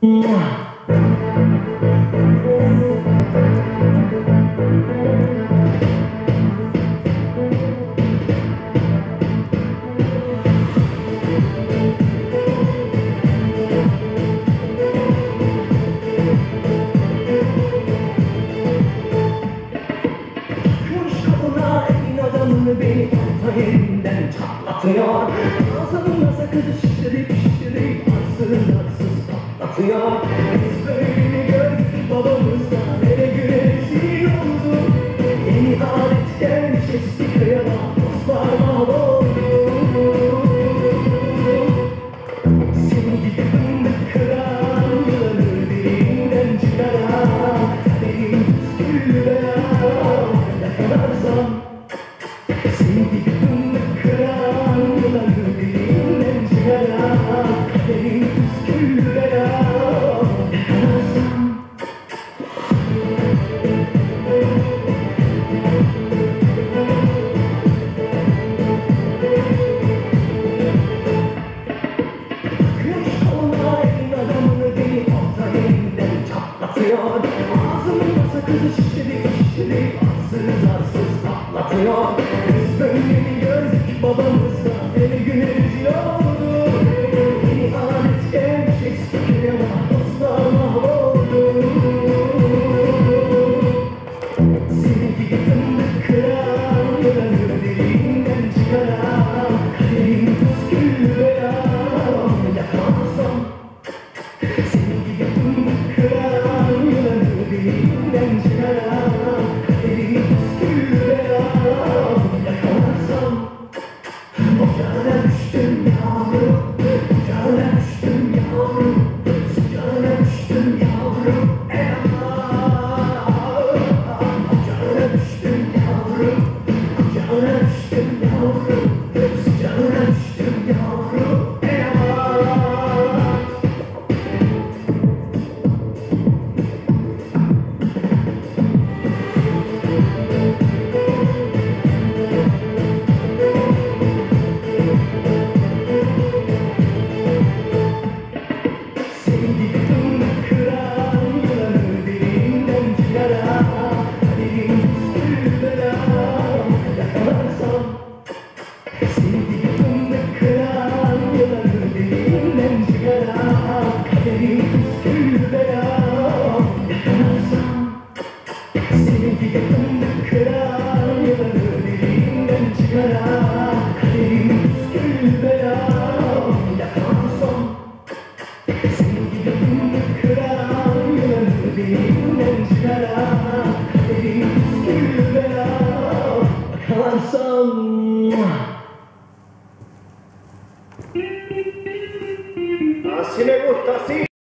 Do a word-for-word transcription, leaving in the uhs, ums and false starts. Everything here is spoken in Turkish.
Beni orta yerinden çatlatıyor. Ağzımda sakızı şişirip şişirip arsız arsız patlatıyor. Biz böyle mi gördük babamızdan, hele güne rezil oldu. Yeni alet gelmiş eski kıyama, dostlar mahvoldu. Senin gibi fındık kıran, yılanı dilinden çıkaran, kaderin püsküllü beyan, yakalarsam. Senin gibi fındık kıran, yılanı dilinden çıkaran, kaderin püsküllü beyan, yakalarsam. Bakmış ona elin adamını, beni orta yerinden çatlatıyor. Ağzımda sakızı şişirip şişirip arsız arsız patlatıyor. Biz böyle mi gördük babamızdan, hele güne rezil oldu. Yeni alet gelmiş eski kıyama, dostlar mahvoldu. Senin gibi fındık kıran, yılanı dilinden çıkaran, kaderin püsküllü beyan, yakalarsam. Senin gibi fındık kıran, yılanı dilinden çıkaran, kaderin püsküllü beyan, yakalarsam. Ocağına düştüm yavrum, ocağına düştüm yavrum, sıcağına düştüm yavrum, eyvah. Ocağına düştüm yavrum, ocağına düştüm yavrum, sıcağına düştüm yavrum, eyvah. Senin gibi fındık kıran, yılanı dilinden çıkaran, kaderin püsküllü beyan, yakalarsam. Senin gibi fındık kıran, yılanı dilinden çıkaran, kaderin püsküllü beyan, yakalarsam. Senin gibi fındık kıran, yılanı dilinden çıkaran, kaderin püsküllü beyan, yakalarsam. Senin gibi fındık kıran, yılanı dilinden çıkaran, kaderin püsküllü beyan, yakalarsam. Asile muhtasi.